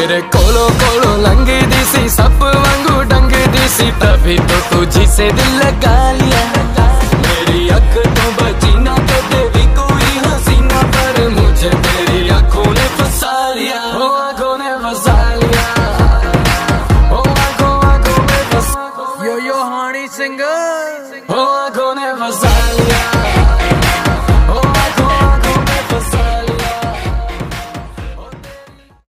तेरे कोलो कोलो लंघदी सी सप वांगू डंगदी सी, तभी तो तुझी से दिल लगा लिया। मेरी अख तो बची ना कदे भी कोई हसीना, पर मुझे तेरी आंखों ने फंसा लिया। ओ आंखों ने फंसा लिया, ओ आंखों आंखों में फंसा। यो यो हानी सिंह, ओ आंखों ने फंसा लिया।